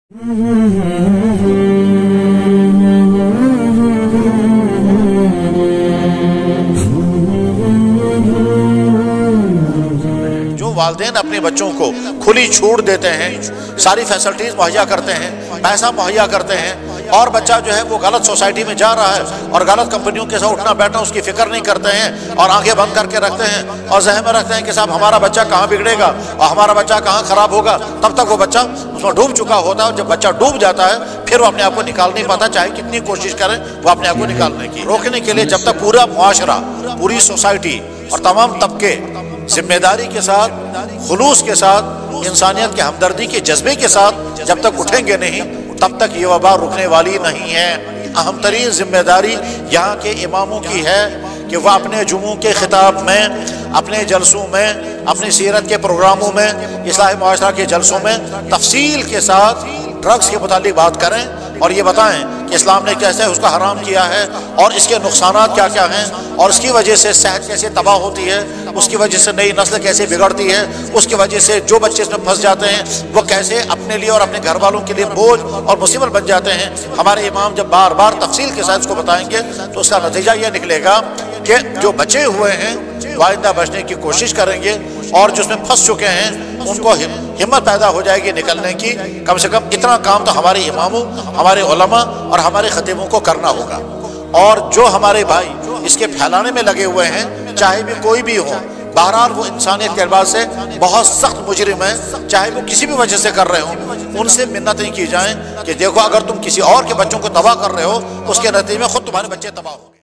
جو والدین اپنے بچوں کو کھلی چھوٹ دیتے ہیں، ساری فیسلٹیز مہیا کرتے ہیں، پیسہ مہیا کرتے ہیں، اور بچہ جو ہے وہ غلط سوسائٹی میں جا رہا ہے اور غلط کمپنیوں کے ساتھ اٹھنا بیٹھنا اس کی فکر نہیں کرتے ہیں اور آنکھیں بند کر کے رکھتے ہیں اور ذہن میں رکھتے ہیں کہ صاحب ہمارا بچہ کہاں بگڑے گا اور ہمارا بچہ کہاں خراب ہوگا، تب تک وہ بچہ اس میں ڈوب چکا ہوتا ہے، اور جب بچہ ڈوب جاتا ہے پھر وہ اپنے آپ کو نکال نہیں پاتا، چاہے کتنی کوشش کریں وہ اپنے آپ کو نکالنے کی۔ روکنے کے لیے جب تک پورا معاشرہ، پوری سوسائٹی اور تمام طبقے ذمہ داری کے ساتھ، خلوص کے ساتھ، انسانیت کے ہمدردی کے جذبے کے ساتھ جب تک اٹھیں گے نہیں، تب تک یہ وبا رکنے والی نہیں ہے۔ اہم ترین ذمہ داری یہاں کے اماموں کی ہے کہ وہ اپنے جمعوں کے خطاب میں، اپنے جلسوں میں، اپنی سیرت کے پروگراموں میں، اصلاح معاشرہ کے جلسوں میں تفصیل کے ساتھ ڈرگز کے متعلق بات کریں اور یہ بتائیں کہ اسلام نے کیسے اس کا حرام کیا ہے اور اس کے نقصانات کیا کیا ہیں، اور اس کی وجہ سے صحت کیسے تباہ ہوتی ہے، اس کی وجہ سے نئی نسل کیسے بگڑتی ہے، اس کی وجہ سے جو بچے اس میں پھنس جاتے ہیں وہ کیسے اپنے لیے اور اپنے گھر والوں کے لیے بوجھ اور مصیبت بن جاتے ہیں۔ ہمارے امام جب بار بار تفصیل کے ساتھ اس کو بتائیں گے تو اس کا نتیجہ یہ نکلے گا کہ جو بچے ہوئے ہیں وہ آئندہ بچنے کی کوشش کریں گے، اور جو اس میں پھنس چکے ہیں ان کو ہمت پیدا ہو جائے گی نکلنے کی۔ کم سے کم اتنا کام تو ہمارے اماموں، ہمارے علماء اور ہمارے خطیبوں کو کرنا ہوگا، اور جو ہمارے بھائی اس کے پھیلانے میں لگے ہوئے ہیں چاہے بھی کوئی بھی ہو، بہرحال وہ انسانیت کے اعتبار سے بہت سخت مجرم ہیں، چاہے وہ کسی بھی وجہ سے کر رہے ہوں، ان سے منتیں کی جائیں کہ دیکھو اگر تم کسی اور کے بچوں کو تباہ کر رہے ہو اس کے نتیجے میں خود تمہارے بچے تباہ ہو۔